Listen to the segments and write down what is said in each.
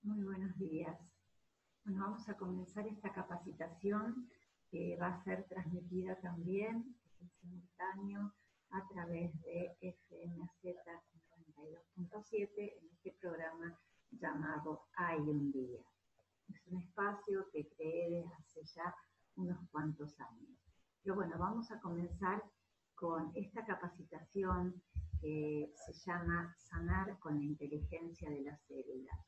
Muy buenos días. Bueno, vamos a comenzar esta capacitación que va a ser transmitida también en simultáneo a través de FMZ 92.7 en este programa llamado Hay un día. Es un espacio que creé desde hace ya unos cuantos años. Pero bueno, vamos a comenzar con esta capacitación que se llama Sanar con la inteligencia de las células.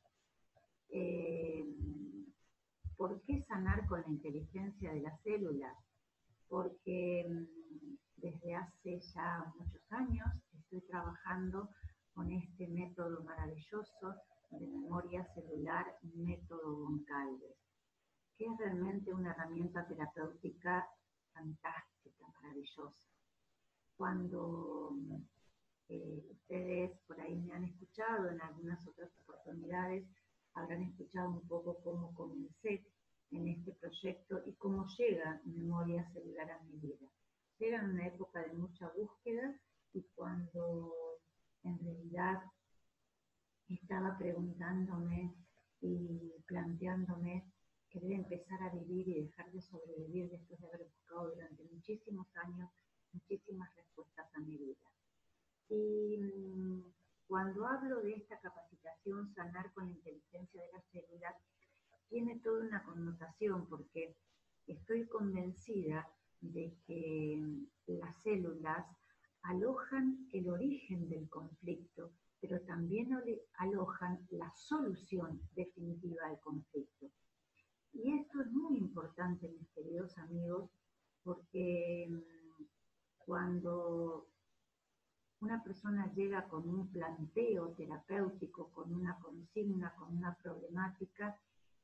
¿Por qué sanar con la inteligencia de las células? Porque desde hace ya muchos años estoy trabajando con este método maravilloso de memoria celular, método Goncalves, que es realmente una herramienta terapéutica fantástica, maravillosa. Cuando ustedes por ahí me han escuchado en algunas otras oportunidades, habrán escuchado un poco cómo comencé en este proyecto y cómo llega memoria celular a mi vida. Llega en una época de mucha búsqueda y cuando en realidad estaba preguntándome y planteándome querer empezar a vivir y dejar de sobrevivir después de haber buscado durante muchísimos años muchísimas respuestas a mi vida. Y cuando hablo de esta capacitación, sanar con la inteligencia de las células, tiene toda una connotación porque estoy convencida de que las células alojan el origen del conflicto, pero también alojan la solución definitiva al conflicto. Y esto es muy importante, mis queridos amigos, porque cuando una persona llega con un planteo terapéutico, con una consigna, con una problemática,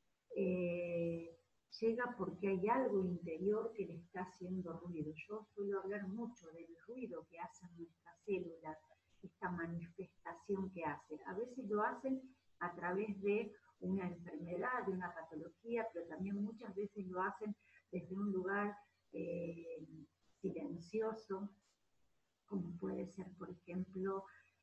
llega porque hay algo interior que le está haciendo ruido. Yo suelo hablar mucho del ruido que hacen nuestras células, esta manifestación que hace. A veces lo hacen a través de una enfermedad, de una patología, pero también muchas veces lo hacen desde un lugar silencioso, como puede ser, por ejemplo,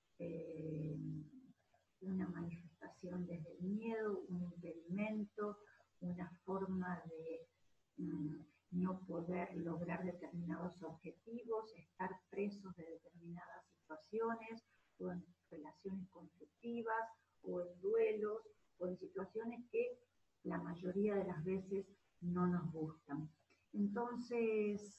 una manifestación desde el miedo, un impedimento, una forma de no poder lograr determinados objetivos, estar presos de determinadas situaciones, o en relaciones conflictivas, o en duelos, o en situaciones que la mayoría de las veces no nos gustan. Entonces,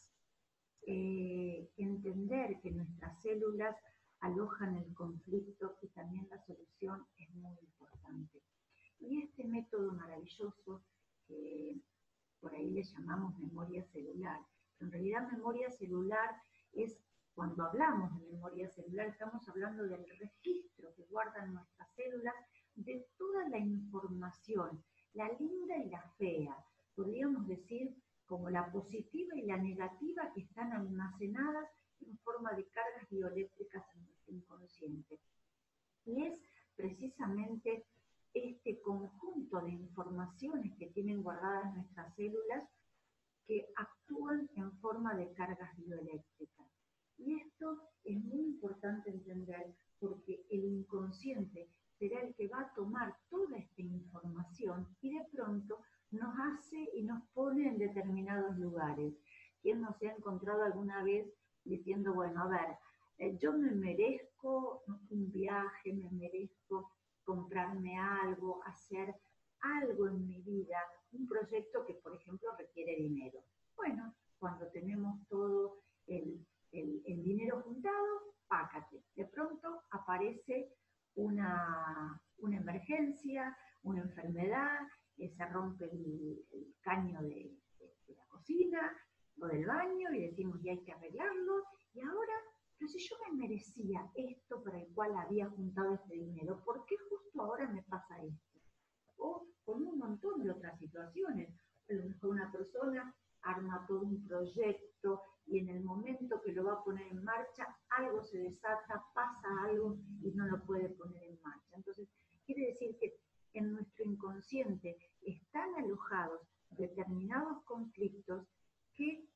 entender que nuestras células alojan el conflicto y también la solución es muy importante. Y este método maravilloso, que por ahí le llamamos memoria celular, pero en realidad memoria celular es, cuando hablamos de memoria celular, estamos hablando del registro que guardan nuestras células de toda la información, la linda y la fea, podríamos decir, como la positiva y la negativa que están almacenadas en forma de cargas bioeléctricas en nuestro inconsciente. Y es precisamente este conjunto de informaciones que tienen guardadas nuestras células que actúan en forma de cargas bioeléctricas. Y esto es muy importante entender porque el inconsciente será el que va a tomar toda esta información y de pronto nos hace y nos pone en determinados lugares. ¿Quién no se ha encontrado alguna vez diciendo, bueno, a ver, yo me merezco un viaje, me merezco comprarme algo, hacer algo en mi vida, un proyecto que, por ejemplo, requiere dinero? Bueno, cuando tenemos todo el dinero juntado, pácate. De pronto aparece una emergencia, una enfermedad, se rompe el caño de la cocina o del baño y decimos, y hay que arreglarlo, y ahora, pero si yo me merecía esto para el cual había juntado este dinero, ¿por qué justo ahora me pasa esto? O con un montón de otras situaciones. A lo mejor una persona arma todo un proyecto y en el momento que lo va a poner en marcha, algo se desata, pasa algo y no lo puede poner en marcha. Entonces, quiere decir que en nuestro inconsciente están alojados determinados conflictos que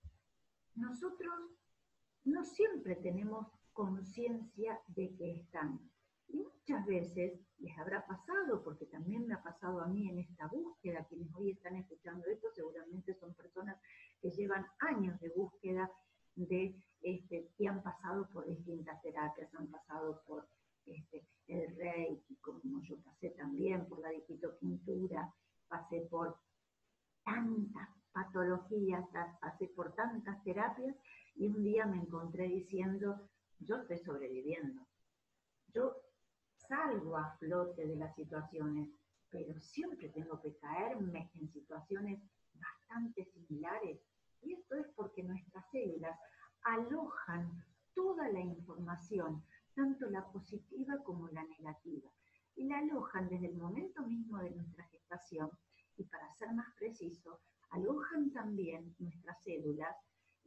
nosotros no siempre tenemos conciencia de que están. Y muchas veces les habrá pasado, porque también me ha pasado a mí en esta búsqueda. Quienes hoy están escuchando esto seguramente son personas que llevan años de búsqueda y han pasado por distintas terapias, han pasado por el Reiki, como yo pasé también por la digitopuntura, pasé por tantas patologías, pasé por tantas terapias y un día me encontré diciendo, yo estoy sobreviviendo, yo salgo a flote de las situaciones, pero siempre tengo que caerme en situaciones bastante similares. Y esto es porque nuestras células alojan toda la información, tanto la positiva como la negativa. Y la alojan desde el momento mismo de nuestra gestación, y para ser más preciso, alojan también nuestras células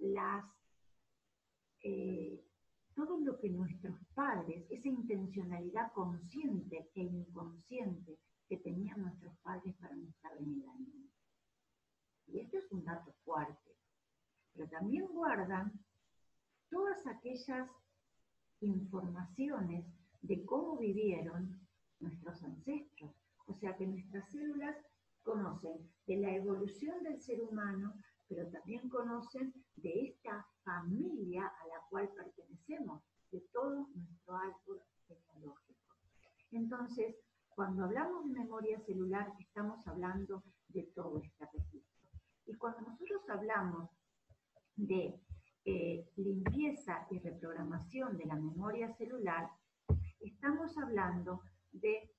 todo lo que nuestros padres, esa intencionalidad consciente e inconsciente que tenían nuestros padres para nuestra venida al mundo. Y esto es un dato fuerte. Pero también guardan todas aquellas informaciones de cómo vivieron nuestros ancestros. O sea que nuestras células conocen de la evolución del ser humano, pero también conocen de esta familia a la cual pertenecemos, de todo nuestro árbol genealógico. Entonces, cuando hablamos de memoria celular, estamos hablando de todo este registro. Y cuando nosotros hablamos de limpieza y reprogramación de la memoria celular, estamos hablando de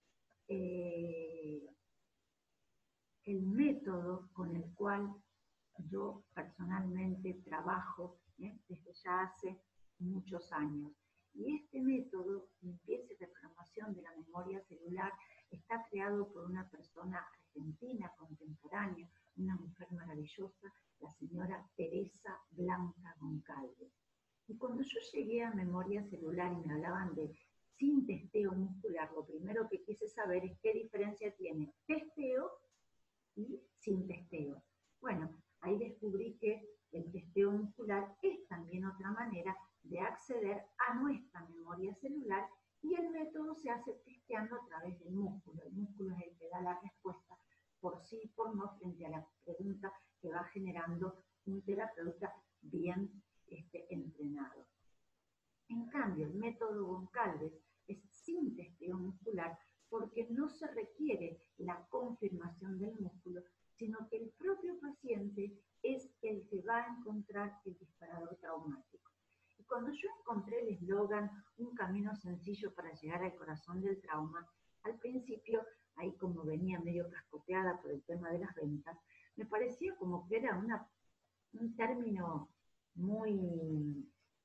el método con el cual yo personalmente trabajo desde ya hace muchos años. Y este método, limpieza y reprogramación de la memoria celular, está creado por una persona argentina contemporánea, una mujer maravillosa, la señora Teresa Blanca Goncalves. Y cuando yo llegué a memoria celular y me hablaban de sin testeo muscular, lo primero que quise saber es qué diferencia tiene testeo y sin testeo. Bueno, ahí descubrí que el testeo muscular es también otra manera de acceder a nuestra memoria celular y el método se hace testeando a través del músculo. El músculo es el que da la respuesta por sí y por no frente a la pregunta que va generando un terapeuta bien entrenado. En cambio, el método Goncalves es sin testeo muscular porque no se requiere la confirmación del músculo, sino que el propio paciente es el que va a encontrar el disparador traumático. Y cuando yo encontré el eslogan, un camino sencillo para llegar al corazón del trauma, al principio, ahí como venía medio cascoteada por el tema de las ventas, me parecía como que era un término muy,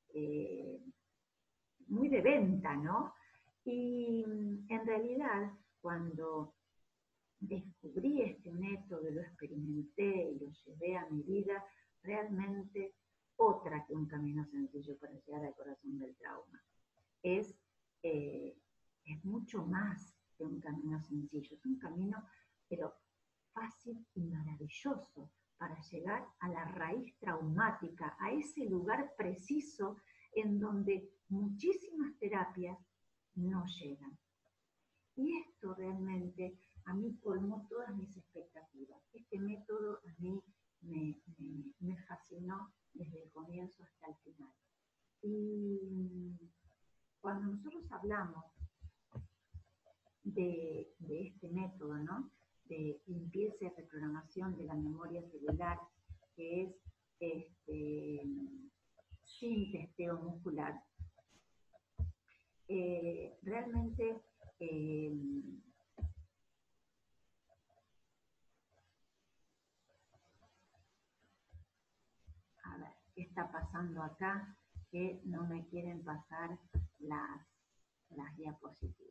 muy de venta, ¿no? Y en realidad, cuando descubrí este método, lo experimenté y lo llevé a mi vida, realmente otra que un camino sencillo para llegar al corazón del trauma. Es mucho más que un camino sencillo, es un camino, pero fácil y maravilloso para llegar a la raíz traumática, a ese lugar preciso en donde muchísimas terapias no llegan. Y esto realmente a mí colmó todas mis expectativas. Este método a mí me fascinó desde el comienzo hasta el final. Y cuando nosotros hablamos de este método, ¿no?, de limpieza y reprogramación de la memoria celular, que es sin testeo muscular, realmente a ver, ¿qué está pasando acá? Que no me quieren pasar las diapositivas.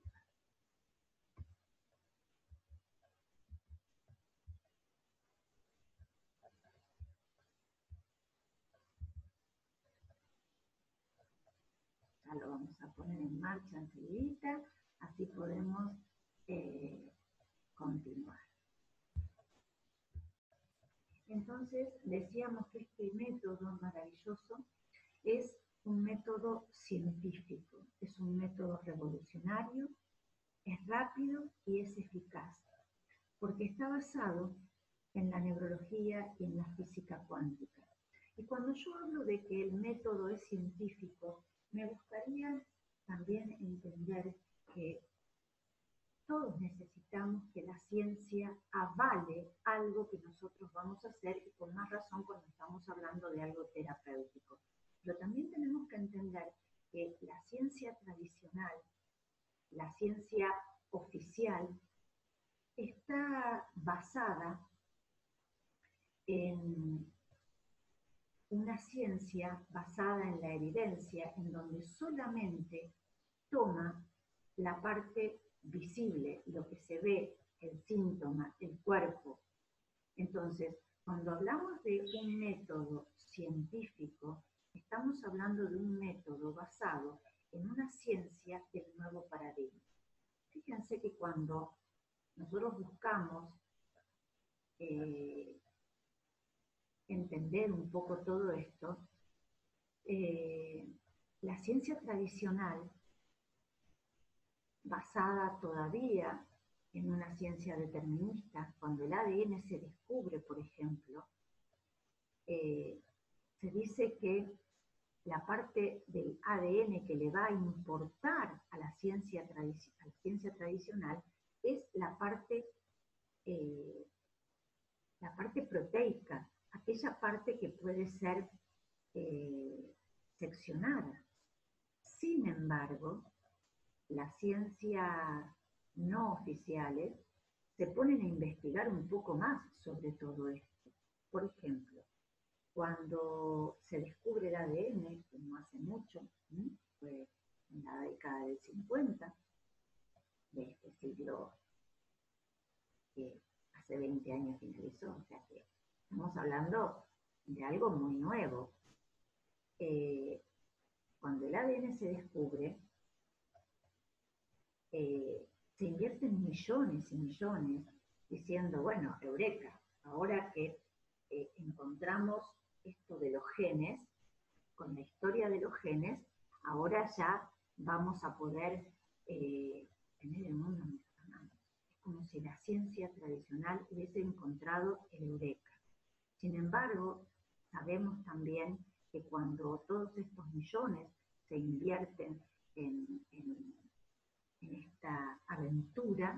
Ya lo vamos a poner en marcha enseguida, así podemos continuar. Entonces, decíamos que este método maravilloso es un método científico, es un método revolucionario, es rápido y es eficaz. porque está basado en la neurología y en la física cuántica. Y cuando yo hablo de que el método es científico, me gustaría también entender que todos necesitamos que la ciencia avale algo que nosotros vamos a hacer y con más razón cuando estamos hablando de algo terapéutico. Pero también tenemos que entender que la ciencia tradicional, la ciencia oficial, está basada en una ciencia basada en la evidencia, en donde solamente toma la parte visible, lo que se ve, el síntoma, el cuerpo. Entonces, cuando hablamos de un método científico, estamos hablando de un método basado en una ciencia del nuevo paradigma. Fíjense que cuando nosotros buscamos eh, entender un poco todo esto, eh, la ciencia tradicional, basada todavía en una ciencia determinista, cuando el ADN se descubre, por ejemplo, eh, se dice que la parte del ADN que le va a importar a la ciencia tradicional es eh, la parte proteica, aquella parte que puede ser seccionada. Sin embargo, las ciencias no oficiales se ponen a investigar un poco más sobre todo esto. Por ejemplo, cuando se descubre el ADN, que no hace mucho, fue en la década del 50 de este siglo que hace 20 años finalizó, o sea que estamos hablando de algo muy nuevo. Cuando el ADN se descubre, se invierten millones y millones diciendo, bueno, eureka, ahora que encontramos esto de los genes, con la historia de los genes, ahora ya vamos a poder tener el mundo en nuestras manos. Es como si la ciencia tradicional hubiese encontrado el eureka. Sin embargo, sabemos también que cuando todos estos millones se invierten en esta aventura,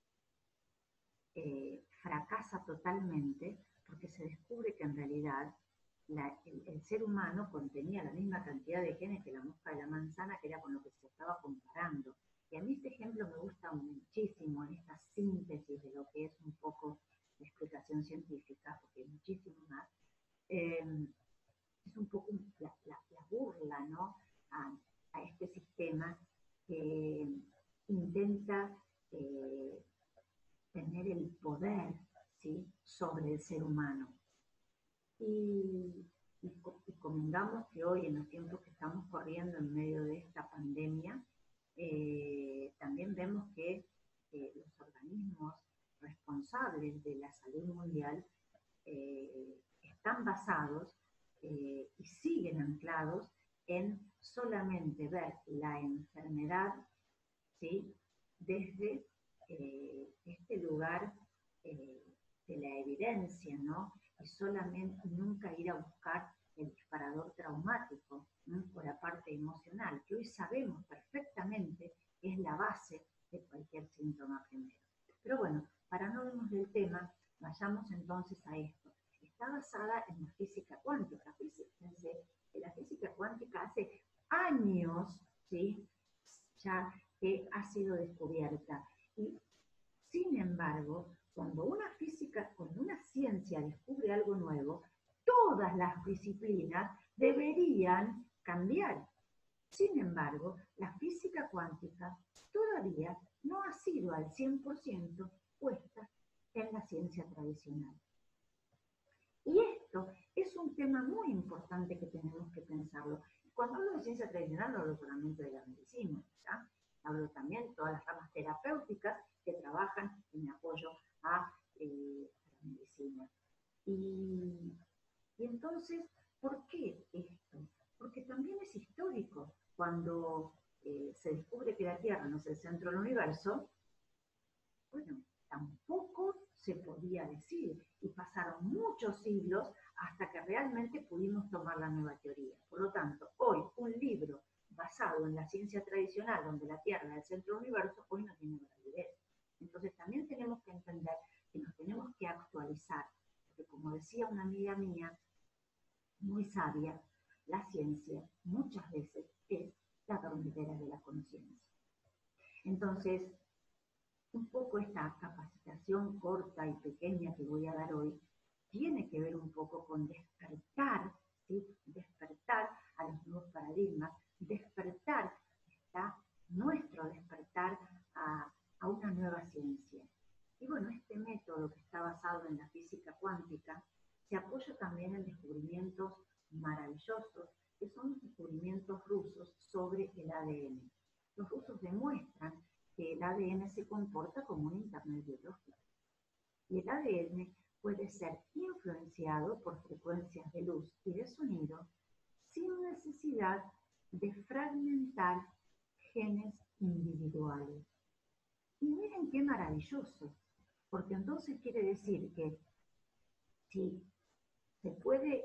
fracasa totalmente porque se descubre que en realidad el ser humano contenía la misma cantidad de genes que la mosca de la manzana, que era con lo que se estaba comparando. Y a mí este ejemplo me gusta muchísimo en esta síntesis de lo que es un poco la explicación científica, porque hay muchísimo más. Es un poco la burla, ¿no?, a este sistema que intenta tener el poder, ¿sí?, sobre el ser humano. Y convengamos que hoy, en los tiempos que estamos corriendo en medio de esta pandemia, también vemos que los organismos responsables de la salud mundial están basados y siguen anclados en solamente ver la enfermedad, ¿sí?, desde este lugar de la evidencia, ¿no? Y solamente nunca ir a buscar el disparador traumático, ¿no?, por la parte emocional, que hoy sabemos perfectamente que es la base de cualquier síntoma primero. Pero bueno, para no irnos del tema, vayamos entonces a esto. Está basada en la física cuántica. Fíjense que la física cuántica hace años, ¿sí?, ya que ha sido descubierta. Y sin embargo, cuando una ciencia descubre algo nuevo, todas las disciplinas deberían cambiar. Sin embargo, la física cuántica todavía no ha sido al 100% puesta en la ciencia tradicional. Y esto es un tema muy importante que tenemos que pensarlo. Cuando hablo de ciencia tradicional no hablo solamente de la medicina, ¿ya? Hablo también de todas las ramas terapéuticas que trabajan en apoyo a la medicina. Y entonces, ¿por qué esto? Porque también es histórico. Cuando se descubre que la Tierra no es el centro del universo, bueno, tampoco se podía decir. Y pasaron muchos siglos hasta que realmente pudimos tomar la nueva teoría. Por lo tanto, hoy un libro basado en la ciencia tradicional, donde la Tierra es el centro del universo, hoy no tiene validez. Entonces también tenemos que entender que nos tenemos que actualizar, porque como decía una amiga mía, muy sabia, la ciencia muchas veces es la dormidera de la conciencia. Entonces, un poco esta capacitación corta y pequeña que voy a dar hoy tiene que ver un poco con despertar, ¿sí? Despertar a los nuevos paradigmas, despertar, está nuestro despertar a una nueva ciencia. Y bueno, este método que está basado en la física cuántica se apoya también en descubrimientos maravillosos, que son descubrimientos rusos sobre el ADN. Los rusos demuestran que el ADN se comporta como un internet biológico. Y el ADN puede ser influenciado por frecuencias de luz y de sonido sin necesidad de fragmentar genes individuales. Y miren qué maravilloso, porque entonces quiere decir que si se puede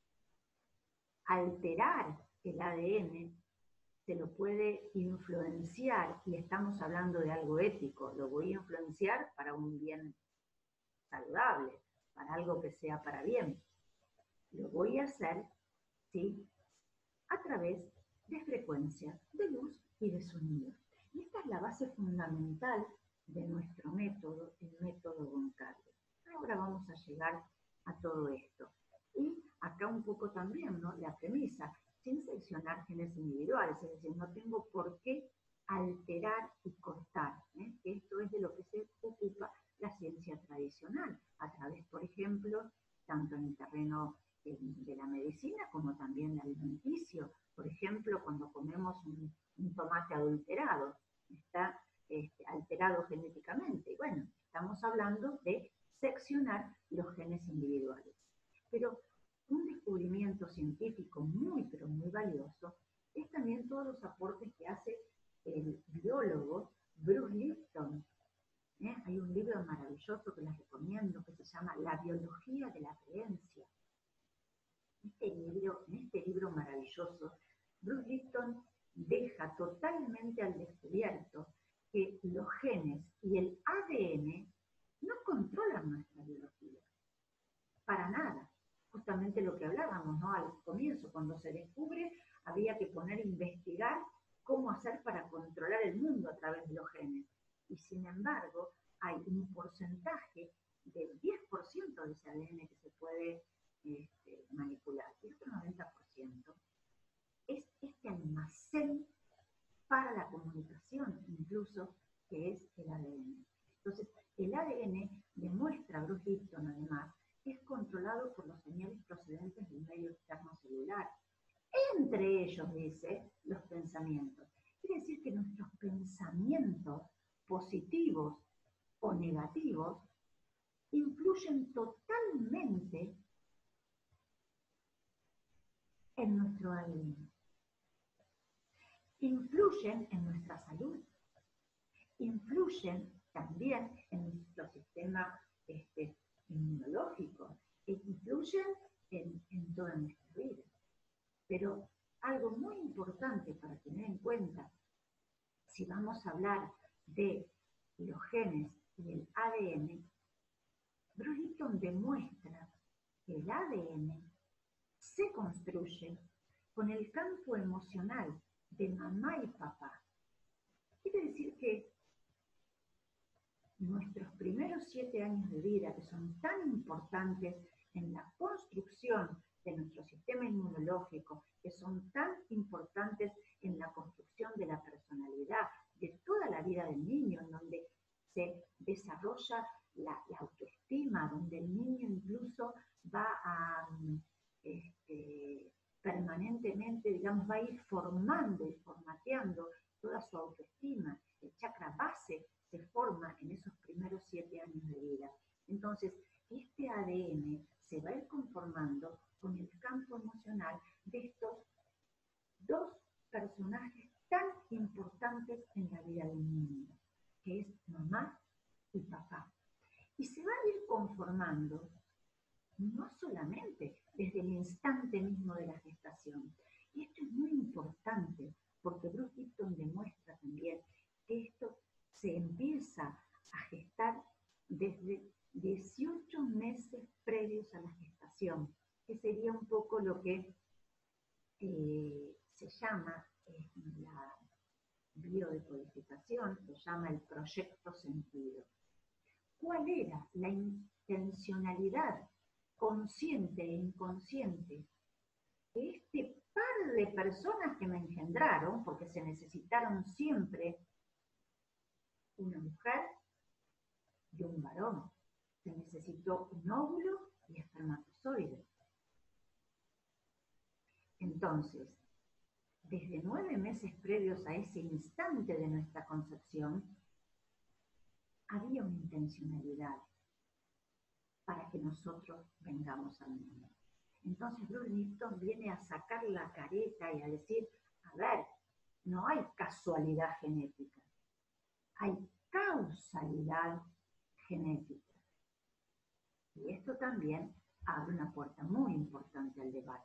alterar el ADN, se lo puede influenciar, y estamos hablando de algo ético, lo voy a influenciar para un bien saludable, para algo que sea para bien. Lo voy a hacer, ¿sí?, a través de frecuencias de luz y de sonido. Y esta es la base fundamental de nuestro método, el método Goncalves. Ahora vamos a llegar a todo esto. Y acá un poco también, ¿no?, la premisa, sin seleccionar genes individuales, es decir, no tengo por qué alterar y cortar, ¿eh? Esto es de lo que se ocupa la ciencia tradicional, a través, por ejemplo, tanto en el terreno de la medicina como también alimenticio. Por ejemplo, cuando comemos un tomate adulterado, está alterado genéticamente. Bueno, estamos hablando de seccionar los genes individuales. Pero un descubrimiento científico muy, pero muy valioso es también todos los aportes que hace el biólogo Bruce Lipton. Hay un libro maravilloso que les recomiendo que se llama La biología de la creencia. En este libro maravilloso, Bruce Lipton deja totalmente al descubierto que los genes y el ADN no controlan nuestra biología, para nada. Justamente lo que hablábamos, ¿no?, al comienzo, cuando se descubre, había que poner a investigar cómo hacer para controlar el mundo a través de los genes. Y sin embargo, hay un porcentaje del 10% de ese ADN que se puede manipular. Y el otro 90% es este almacén para la comunicación, incluso, que es el ADN. Entonces, el ADN demuestra, Bruce Lipton además, es controlado por los señales procedentes del medio externo celular. Entre ellos, dice, los pensamientos. Quiere decir que nuestros pensamientos positivos o negativos influyen totalmente en nuestro ADN. Influyen en nuestra salud. Influyen también en nuestro sistema inmunológico. Influyen en toda nuestra vida. Pero algo muy importante para tener en cuenta, si vamos a hablar de los genes y el ADN, Bruce Lipton demuestra que el ADN se construye con el campo emocional de mamá y papá. Quiere decir que nuestros primeros 7 años de vida, que son tan importantes en la construcción de nuestro sistema inmunológico, que son tan importantes en la construcción de la personalidad, de toda la vida del niño, en donde se desarrolla la autoestima, donde el niño incluso va a permanentemente, digamos, va a ir formando y formateando toda su autoestima. El chakra base se forma en esos primeros 7 años de vida. Entonces, este ADN se va a ir conformando con el campo emocional de estos dos personajes tan importantes en la vida del niño, que es mamá y papá. Y se va a ir conformando, no solamente desde el instante mismo de la gestación. Y esto es muy importante, porque Bruce Lipton demuestra también que esto se empieza a gestar desde 18 meses previos a la gestación, que sería un poco lo que se llama la biodecodificación, se llama el proyecto sentido. ¿Cuál era la intencionalidad consciente e inconsciente de este par de personas que me engendraron, porque se necesitaron siempre una mujer y un varón? Se necesitó un óvulo y espermatozoide. Entonces, desde 9 meses previos a ese instante de nuestra concepción, había una intencionalidad para que nosotros vengamos al mundo. Entonces Bruce Lipton viene a sacar la careta y a decir, a ver, no hay casualidad genética, hay causalidad genética. Y esto también abre una puerta muy importante al debate.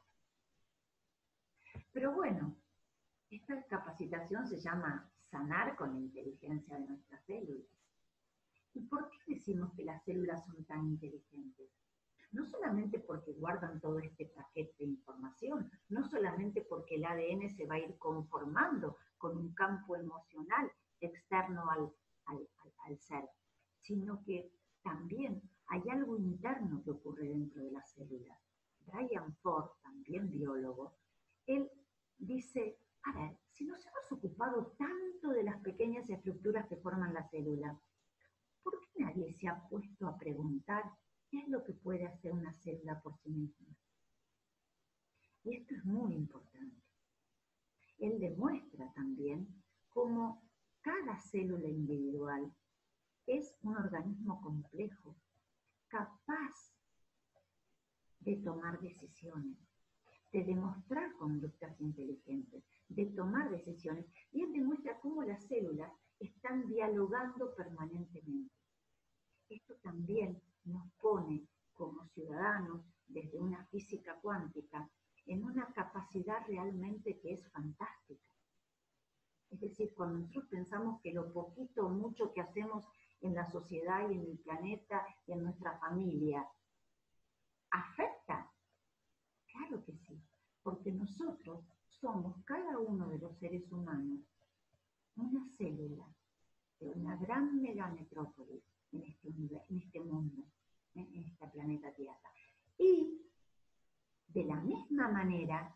Pero bueno, esta capacitación se llama sanar con la inteligencia de nuestras células. ¿Y por qué decimos que las células son tan inteligentes? No solamente porque guardan todo este paquete de información, no solamente porque el ADN se va a ir conformando con un campo emocional externo al ser, sino que también hay algo interno que ocurre dentro de la célula. Brian Ford, también biólogo, él dice, a ver, si nos hemos ocupado tanto de las pequeñas estructuras que forman la célula, ¿por qué nadie se ha puesto a preguntar qué es lo que puede hacer una célula por sí misma? Y esto es muy importante. Él demuestra también cómo cada célula individual es un organismo complejo, capaz de tomar decisiones, de demostrar conductas inteligentes, de tomar decisiones. Y él demuestra cómo las células están dialogando permanentemente. Esto también nos pone como ciudadanos, desde una física cuántica, en una capacidad realmente que es fantástica. Es decir, cuando nosotros pensamos que lo poquito o mucho que hacemos en la sociedad y en el planeta y en nuestra familia afecta, claro que sí, porque nosotros somos, cada uno de los seres humanos, una célula de una gran megametrópolis en este mundo, en este planeta Tierra. Y de la misma manera,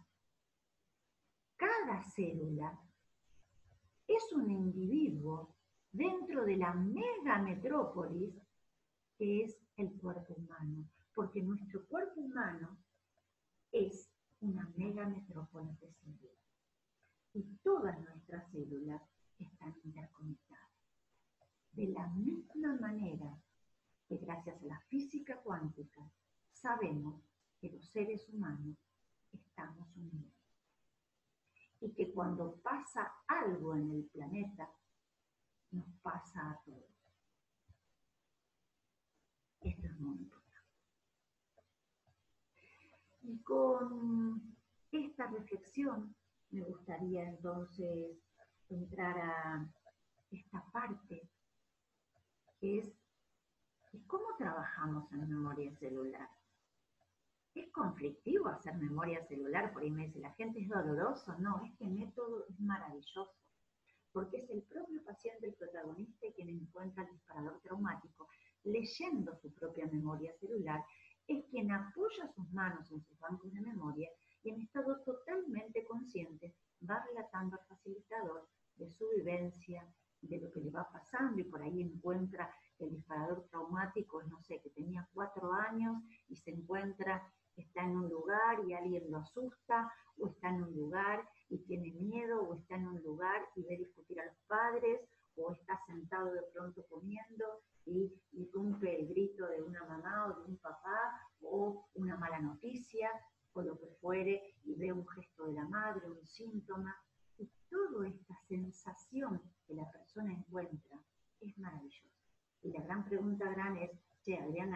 cada célula es un individuo dentro de la megametrópolis que es el cuerpo humano, porque nuestro cuerpo humano es una megametrópolis de células. Y todas nuestras células están interconectadas. De la misma manera que gracias a la física cuántica sabemos que los seres humanos estamos unidos. Y que cuando pasa algo en el planeta, nos pasa a todos. Esto es muy importante. Y con esta reflexión me gustaría entonces entrar a esta parte que es cómo trabajamos en memoria celular. ¿Es conflictivo hacer memoria celular? Por ahí me dice la gente, ¿es doloroso? No, este método es maravilloso, porque es el propio paciente el protagonista quien encuentra el disparador traumático, leyendo su propia memoria celular, es quien apoya sus manos en sus bancos de memoria y en estado totalmente consciente va relatando al facilitador de su vivencia, de lo que le va pasando, y por ahí encuentra el disparador traumático, no sé, que tenía 4 años y se encuentra, está en un lugar y alguien lo asusta, o está en un lugar y tiene miedo, o está en un lugar y ve discutir a los padres, o está sentado de pronto comiendo y irrumpe el grito de una mamá o de un papá, o una mala noticia, o lo que fuere, y ve un gesto de la madre, un síntoma. Y toda esta sensación que la persona encuentra es maravillosa. Y la gran pregunta es,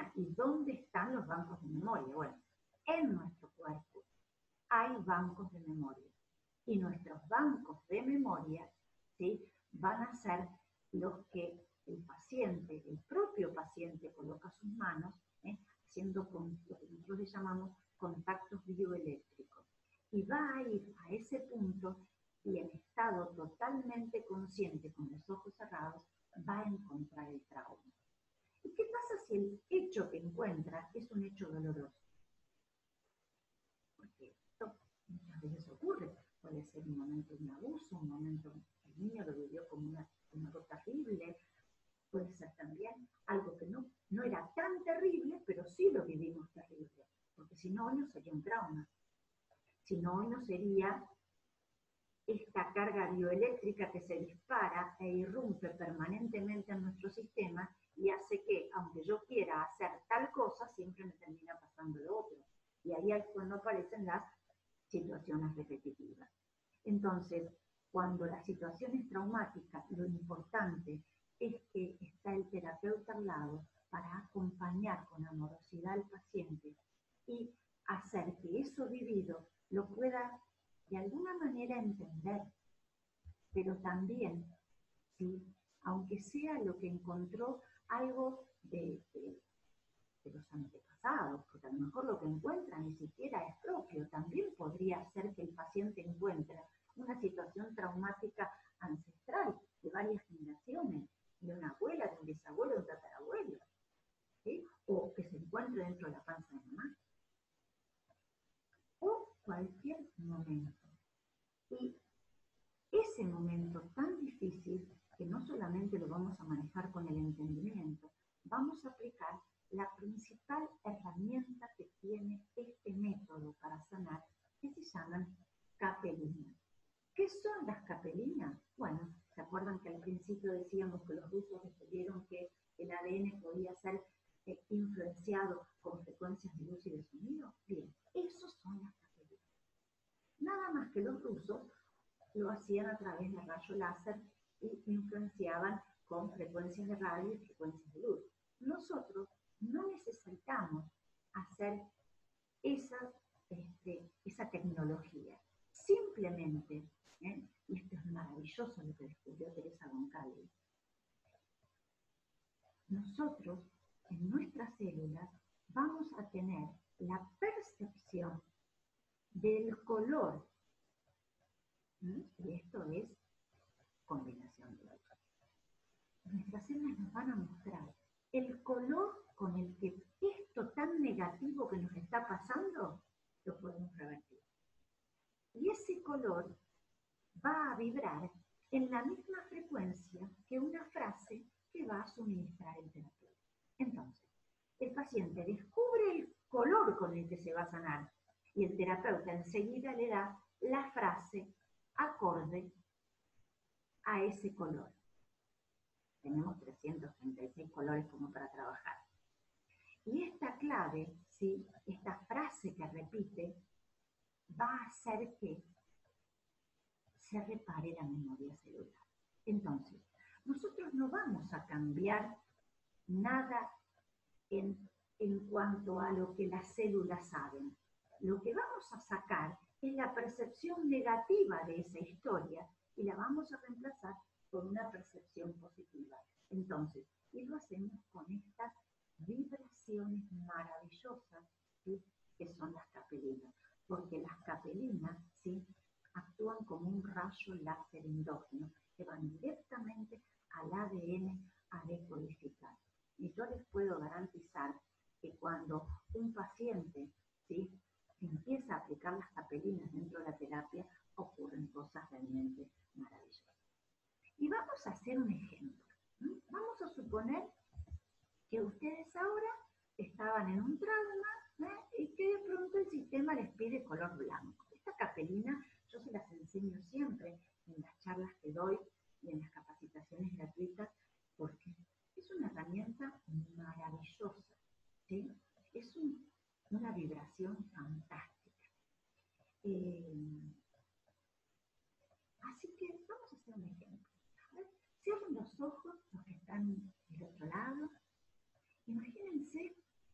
¿y dónde están los bancos de memoria? Bueno, en nuestro cuerpo hay bancos de memoria. Y nuestros bancos de memoria, ¿sí?, van a ser los que el paciente, el propio paciente, coloca sus manos, haciendo con lo que nosotros le llamamos contactos bioeléctricos. Y va a ir a ese punto y en estado totalmente consciente, con los ojos cerrados, va a encontrar el trauma. ¿Y qué pasa si el hecho que encuentra es un hecho doloroso? Porque esto muchas veces ocurre. Puede ser un momento de un abuso, un momento que el niño lo vivió como algo terrible. Puede ser también algo que no era tan terrible, pero sí lo vivimos terrible. Porque si no, hoy no sería un trauma. Si no, hoy no sería esta carga bioeléctrica que se dispara e irrumpe permanentemente en nuestro sistema y hace que, aunque yo quiera hacer tal cosa, siempre me termina pasando lo otro. Y ahí es cuando aparecen las situaciones repetitivas. Entonces, cuando la situación es traumática, lo importante es que está el terapeuta al lado para acompañar con amorosidad al paciente y hacer que eso vivido lo pueda de alguna manera entender, pero también, ¿sí?, aunque sea lo que encontró algo de los antepasados, porque a lo mejor lo que encuentra ni siquiera es propio, también podría ser que el paciente encuentre una situación traumática ancestral de varias generaciones, de una abuela, de un bisabuelo, de un tatarabuelo, ¿sí?, o que se encuentre dentro de la panza de mamá, o cualquier momento. Y ese momento tan difícil, que no solamente lo vamos a manejar con el entendimiento, vamos a aplicar la principal herramienta que tiene este método para sanar, que se llaman capelinas. ¿Qué son las capelinas? Bueno, ¿se acuerdan que al principio decíamos que los rusos descubrieron que el ADN podía ser influenciado con frecuencias de luz y de sonido? Bien, esos son las capelinas. Nada más que los rusos lo hacían a través de rayo láser y influenciaban con frecuencias de radio y frecuencias de luz. Nosotros no necesitamos hacer esa tecnología. Simplemente, y esto es maravilloso lo que descubrió Teresa Goncalves, nosotros en nuestras células vamos a tener la percepción del color, y esto es combinación de luz. Nuestras células nos van a mostrar el color con el que esto tan negativo que nos está pasando lo podemos revertir. Y ese color va a vibrar en la misma frecuencia que una frase que va a suministrar el terapeuta. Entonces, el paciente descubre el color con el que se va a sanar y el terapeuta enseguida le da la frase acorde a ese color. Tenemos 336 colores como para trabajar. Y esta clave, ¿sí?, esta frase que repite, va a hacer que se repare la memoria celular. Entonces, nosotros no vamos a cambiar nada en cuanto a lo que las células saben. Lo que vamos a sacar es la percepción negativa de esa historia y la vamos a reemplazar por una percepción positiva. Entonces, y lo hacemos con estas vibraciones maravillosas, ¿sí?, que son las capelinas, porque las capelinas, ¿sí?, actúan como un rayo láser endógeno que van directamente al ADN a decodificar. Y yo les puedo garantizar que cuando un paciente, ¿sí?, empieza a aplicar las capelinas dentro de la terapia, ocurren cosas realmente maravillosas. Y vamos a hacer un ejemplo. Vamos a suponer que ustedes ahora estaban en un trauma, y que de pronto el sistema les pide color blanco. Esta capelina yo se las enseño siempre en las charlas que doy y en las capacitaciones gratuitas, porque es una herramienta maravillosa, ¿sí? Es una vibración fantástica. Así que vamos a hacer un ejemplo. A ver, cierren los ojos los que están del otro lado. Imagínense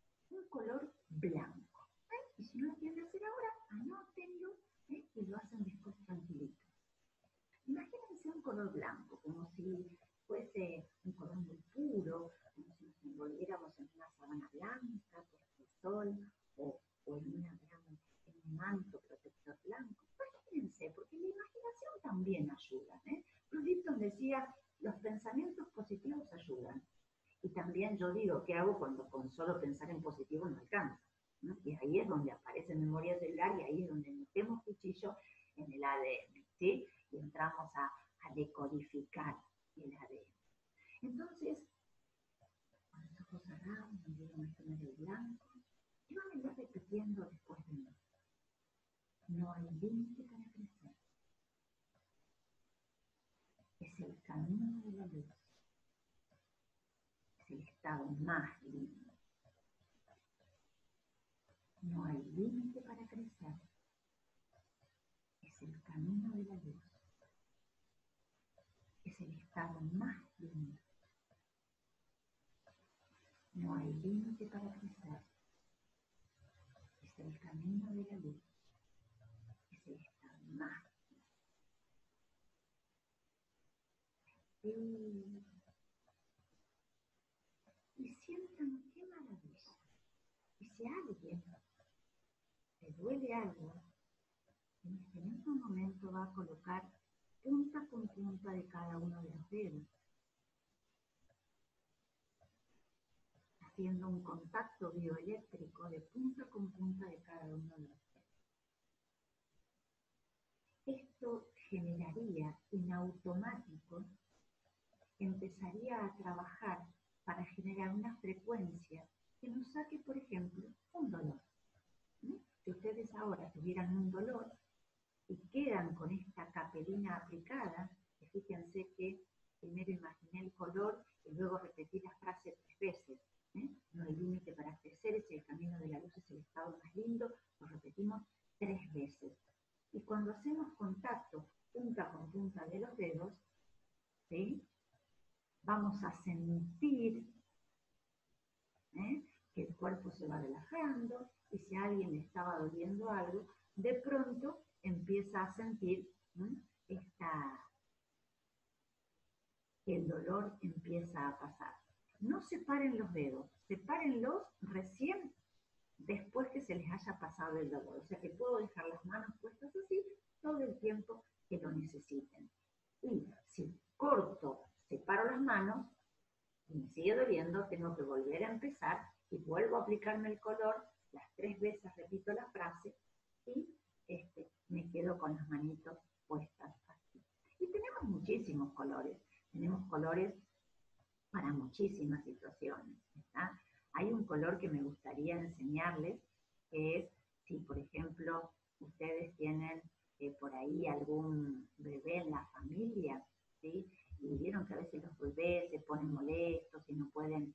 yo digo, ¿qué hago cuando con solo pensar en positivo no alcanza? ¿No? Y ahí es donde aparece memoria celular y ahí es donde metemos cuchillo en el ADN, ¿sí? Y entramos a decodificar el ADN. Entonces, con los ojos cerrados, me dieron este medio blanco, y van a ir repitiendo después de mí. No hay límite para crecer. Es el camino de la luz. Es el estado más lindo. No hay límite para crecer. Es el camino de la luz. Es el estado más lindo. No hay límite para crecer. Es el camino de la luz. Es el estado más lindo. Y sientan qué maravilla. Y si a alguien le duele algo, en este mismo momento va a colocar punta con punta de cada uno de los dedos, haciendo un contacto bioeléctrico de punta con punta de cada uno de los dedos. Esto generaría en automático, empezaría a trabajar para generar una frecuencia que nos saque, por ejemplo, un dolor. ¿No? Si ustedes ahora tuvieran un dolor y quedan con esta capelina aplicada, fíjense que primero imaginé el color y luego repetí la frase 3 veces. No hay límite para crecer, es el camino de la luz, es el estado más lindo, lo repetimos 3 veces. Y cuando hacemos contacto punta con punta de los dedos, ¿sí? Vamos a sentir que el cuerpo se va relajando y si a alguien le estaba doliendo algo, de pronto empieza a sentir el dolor empieza a pasar. No separen los dedos, sepárenlos recién después que se les haya pasado el dolor. O sea que puedo dejar las manos puestas así todo el tiempo que lo necesiten. Y si corto, separo las manos y me sigue doliendo, tengo que volver a empezar y vuelvo a aplicarme el color, las 3 veces repito la frase y me quedo con las manitos puestas así. Y tenemos muchísimos colores. Tenemos colores para muchísimas situaciones. ¿Está? Hay un color que me gustaría enseñarles, que es si, por ejemplo, ustedes tienen por ahí algún bebé en la familia, ¿sí? Y vieron que a veces los bebés se ponen molestos y no pueden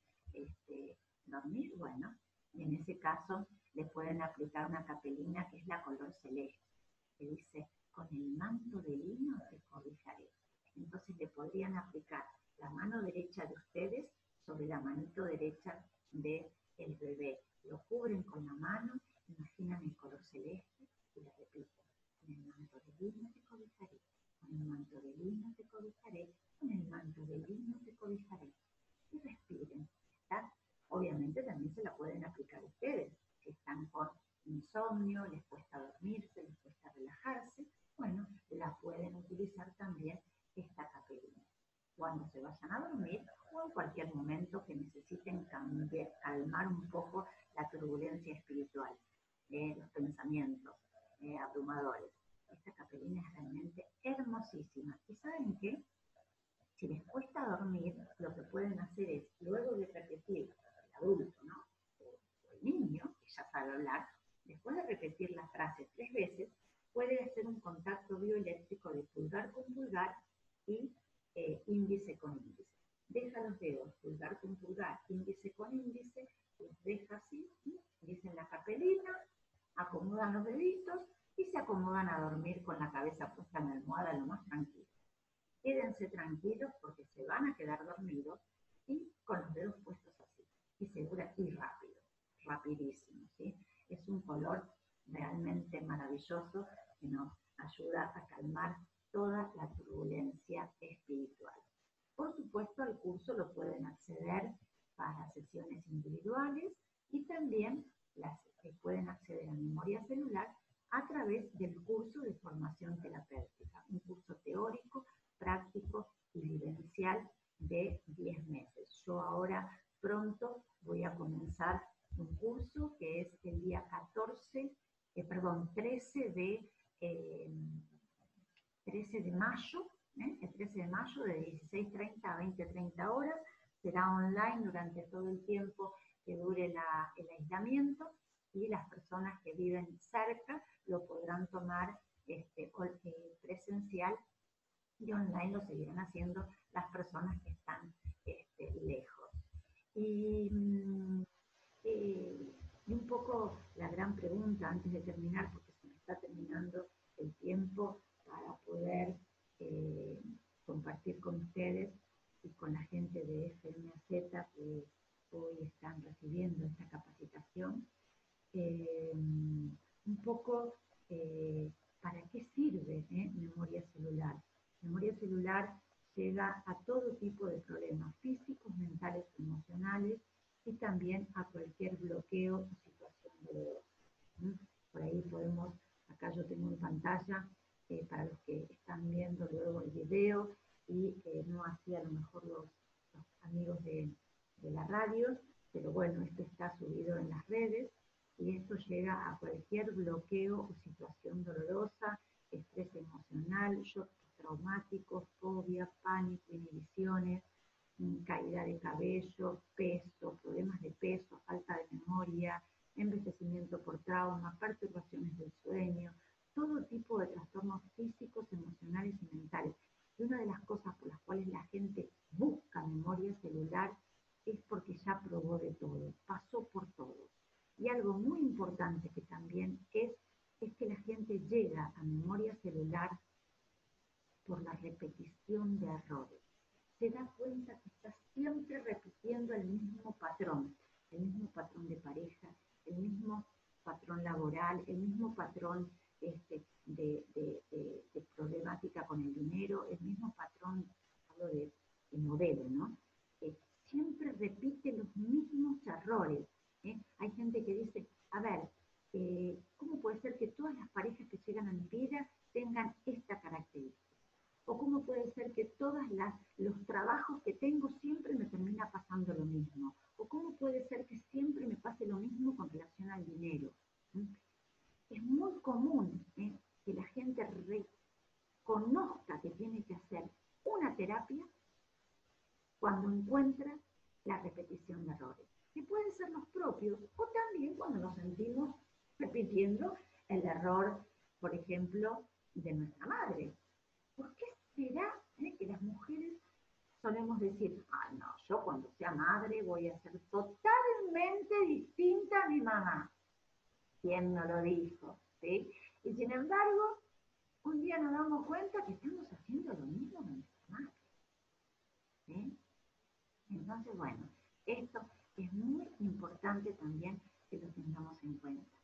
dormir. Bueno, en ese caso les pueden aplicar una capelina que es la color celeste, que dice, con el manto de lino te cobijaré. Entonces le podrían aplicar la mano derecha de ustedes sobre la manito derecha del bebé. Lo cubren con la mano, imaginan el color celeste y le repiten. Con el manto de lino te cobijaré, con el manto de lino te cobijaré, con el manto de lino te cobijaré. Y respiren. ¿Está? Obviamente también se la pueden aplicar ustedes. Si están con insomnio, les cuesta dormirse, les cuesta relajarse, bueno, la pueden utilizar también esta capelina. Cuando se vayan a dormir o en cualquier momento que necesiten calmar un poco la turbulencia espiritual, los pensamientos abrumadores. Esta capelina es realmente hermosísima. ¿Y saben qué? Si les cuesta dormir, lo que pueden hacer es, luego de repetir, el adulto, ¿no? O el niño, que ya sabe hablar, después de repetir la frase 3 veces, puede hacer un contacto bioeléctrico de pulgar con pulgar y índice con índice. Deja los dedos pulgar con pulgar, índice con índice, los deja así, dicen la capelina, acomodan los deditos y se acomodan a dormir con la cabeza puesta en la almohada lo más tranquilo. Quédense tranquilos porque se van a quedar dormidos y con los dedos puestos así. Y segura y rápido, rapidísimo, ¿sí? Es un color realmente maravilloso que nos ayuda a calmar toda la turbulencia espiritual. Por supuesto, al curso lo pueden acceder para sesiones individuales y también pueden acceder a memoria celular a través del curso de formación terapéutica, un curso teórico, práctico y vivencial de 10 meses. Yo ahora pronto voy a comenzar un curso que es el día 13 de mayo, el 13 de mayo de 16:30 a 20:30 horas. Será online durante todo el tiempo que dure el aislamiento y las personas que viven cerca lo podrán tomar presencial y online lo seguirán haciendo las personas que están lejos. Y un poco la gran pregunta antes de terminar, porque se me está terminando el tiempo para poder compartir con ustedes y con la gente de FMAZ que hoy están recibiendo esta capacitación, un poco para qué sirve memoria celular. Memoria celular llega a todo tipo de problemas físicos, mentales, emocionales y también a cualquier bloqueo o situación dolorosa. Por ahí podemos, acá yo tengo en pantalla, para los que están viendo luego el video y no así a lo mejor los amigos de la radio, pero bueno, esto está subido en las redes y esto llega a cualquier bloqueo o situación dolorosa, estrés emocional, shock traumático, fobia, pánico, inhibiciones, caída de cabello, peso, problemas de peso, falta de memoria, envejecimiento por trauma, perturbaciones del sueño, todo tipo de trastornos físicos, emocionales y mentales. Y una de las cosas por las cuales la gente busca memoria celular es porque ya probó de todo, pasó por todo. Y algo muy importante que también es que la gente llega a memoria celular por la repetición de errores. Se da cuenta que está siempre repitiendo el mismo patrón de pareja, el mismo patrón laboral, el mismo patrón de problemática con el dinero, el mismo patrón, hablo de modelo, ¿no? Siempre repite los mismos errores. Hay gente que dice, a ver, ¿cómo puede ser que todas las parejas que llegan a mi vida tengan esta característica? ¿O cómo puede ser que todos los trabajos que tengo siempre me termina pasando lo mismo? ¿O cómo puede ser que siempre me pase lo mismo con relación al dinero? Es muy común que la gente reconozca que tiene que hacer una terapia cuando encuentra la repetición de errores, que pueden ser los propios o también cuando nos sentimos repitiendo el error, por ejemplo, de nuestra madre. ¿Por qué será que las mujeres solemos decir, no, yo cuando sea madre voy a ser totalmente distinta a mi mamá? ¿Quién no lo dijo? ¿Sí? Y sin embargo, un día nos damos cuenta que estamos haciendo lo mismo que nuestra madre. ¿Sí? Entonces, bueno, esto es muy importante también que lo tengamos en cuenta.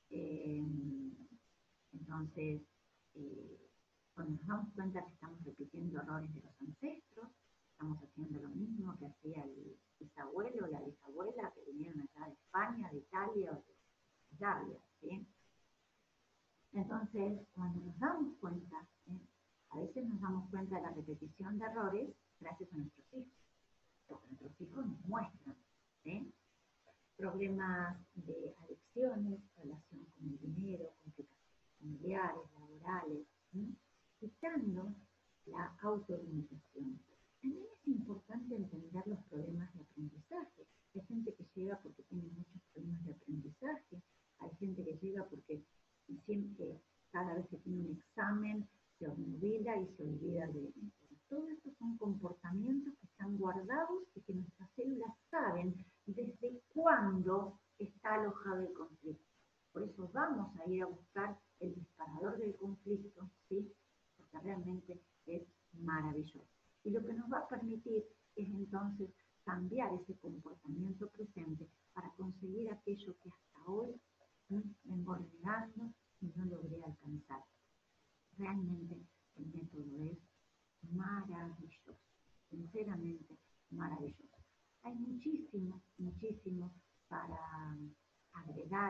Entonces, cuando nos damos cuenta que estamos repitiendo errores de los ancestros, estamos haciendo lo mismo que hacía el bisabuelo o la bisabuela que vinieron allá de España, de Italia o de Italia, ¿sí? Entonces, cuando nos damos cuenta, a veces nos damos cuenta de la repetición de errores gracias a nuestros hijos, porque nuestros hijos nos muestran, ¿sí? Problemas de adicciones, relación con el dinero, complicaciones familiares, laborales, quitando la autolimitación. También es importante entender los problemas de aprendizaje. Hay gente que llega porque tiene muchos problemas de aprendizaje, hay gente que llega porque siempre, cada vez que tiene un examen, se obnubila y se olvida de él. Todos estos son comportamientos que están guardados y que nuestras células saben desde cuándo está alojado el conflicto. Por eso vamos a ir a buscar el disparador del conflicto, ¿sí? Porque realmente es maravilloso. Y lo que nos va a permitir es entonces cambiar ese comportamiento presente para conseguir aquello que hasta hoy vengo renegando y no logré alcanzar. Realmente el método es maravilloso, sinceramente maravilloso. Hay muchísimo, muchísimo para agregar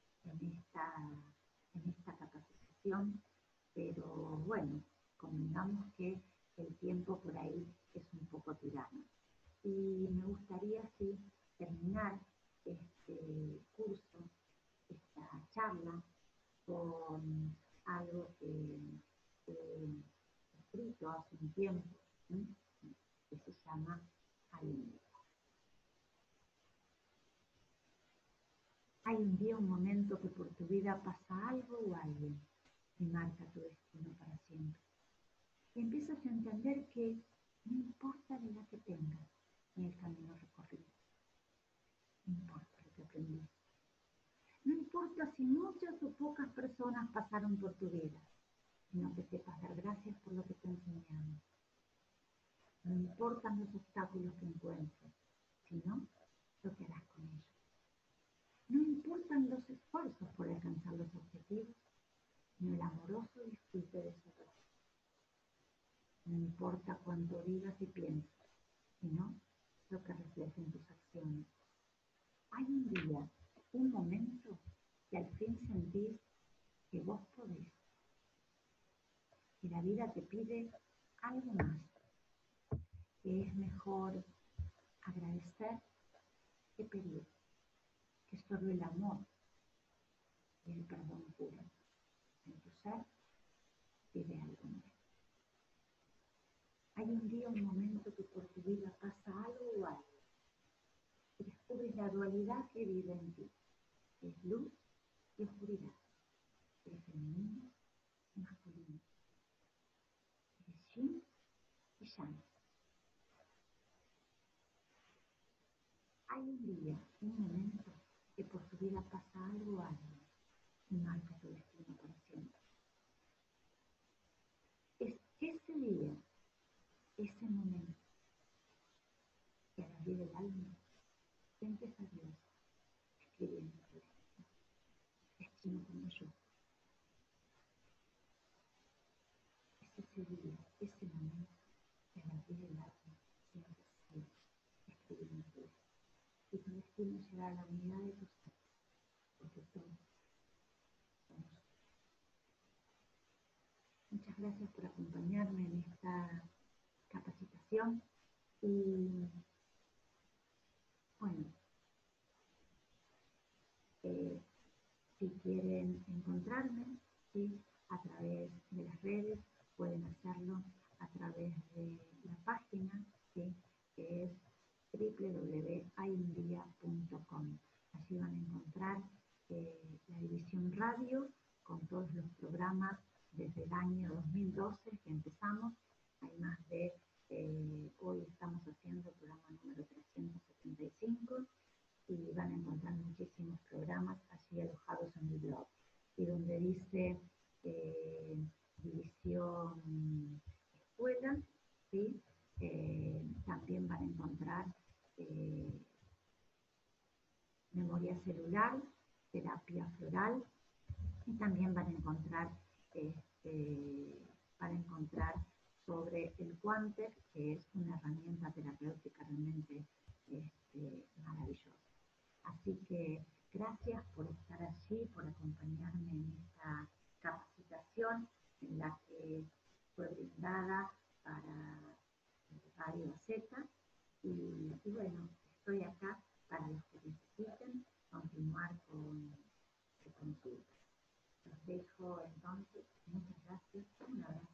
en esta capacitación, pero bueno, convengamos que el tiempo por ahí es un poco tirano. Y Y me gustaría así terminar este curso, esta charla, con algo que he escrito hace un tiempo, ¿sí? Que se llama Hay un día. Hay un día, un momento que por tu vida pasa algo o alguien y marca tu destino para siempre. Y empiezas a entender que no importa la edad que tengas ni el camino recorrido, no importa lo que aprendiste, no importa si muchas o pocas personas pasaron por tu vida, sino que sepas dar gracias por lo que te enseñaron. No importan los obstáculos que encuentres, sino lo que harás con ellos. No importan los esfuerzos por alcanzar los objetivos, ni el amoroso disfrute de su logro. No importa cuánto digas y pienses, sino lo que reflejen tus acciones. Hay un día, un momento, que al fin sentís que vos podés. Y la vida te pide algo más, que es mejor agradecer que pedir, que solo el amor y el perdón puro en tu ser pide algo más. Hay un día, un momento que por tu vida pasa algo o alguien y descubres la dualidad que vive en ti. Es luz y oscuridad, es femenino y masculino, es yin y yang. Hay un día, un momento que por tu vida pasa algo o alguien y marca tu destino para siempre. Es ese día, ese momento, que al abrir el alma sientes a Dios escribiendo tu destino. Destino como yo. Es ese día, ese momento, que al abrir el alma sientes a Dios escribiendo tu destino. Y tu destino será la unidad de tu ser, porque todos somos. Muchas gracias por acompañarme en esta capacitación y bueno, si quieren encontrarme, ¿sí? A través de las redes, pueden hacerlo a través de la página, ¿sí? Que es www.hayundia.com. Allí van a encontrar la división radio con todos los programas desde el año 2012 que empezamos. Hay más de, hoy estamos haciendo el programa número 375 y van a encontrar muchísimos programas allí alojados en el blog. Y donde dice división escuela, ¿sí? También van a encontrar memoria celular, terapia floral, y también van a encontrar, sobre el Quantex, que es una herramienta terapéutica realmente maravillosa. Así que gracias por estar allí, por acompañarme en esta capacitación en la que fue brindada para Radio Z. Y bueno, estoy acá para los que necesiten continuar con su consulta. Los dejo entonces. Muchas gracias. Un abrazo.